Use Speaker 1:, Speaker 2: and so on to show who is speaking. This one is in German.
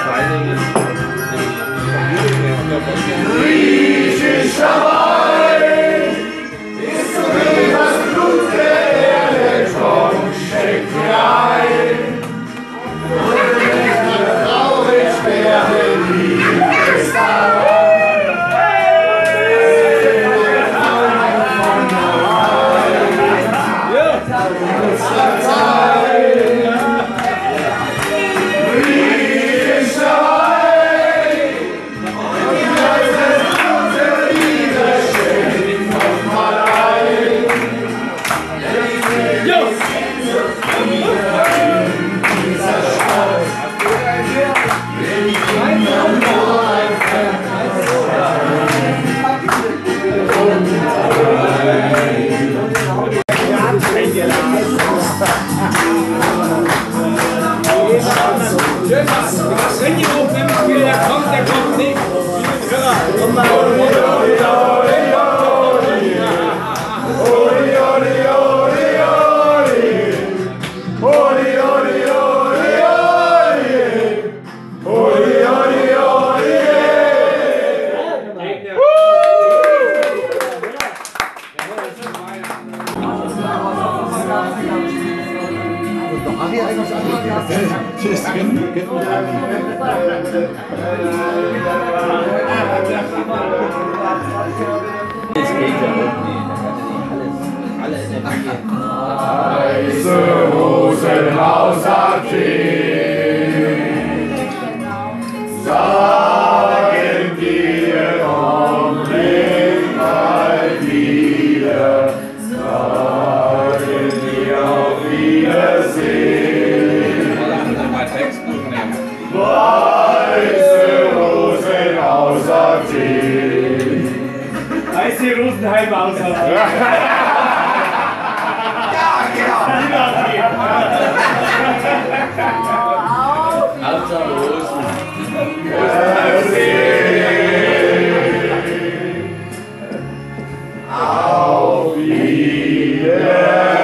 Speaker 1: Griechischer Wein ist so wie das Blut der Erde, komm, schenk mir ein. Und nicht mehr traurig werden, Liebe ist dabei.
Speaker 2: Das Handy hoch, wenn der kommt nicht. Komm mal. Weiße Rosen aus Athen sagen dir, komm, bring bald wieder, sagen dir auf Wiedersehen. Weiße Rosen aus Athen.
Speaker 3: Weiße Rosenheim aus Athen.
Speaker 2: Hauptsache Rosen.
Speaker 1: Auf Wiedersehen.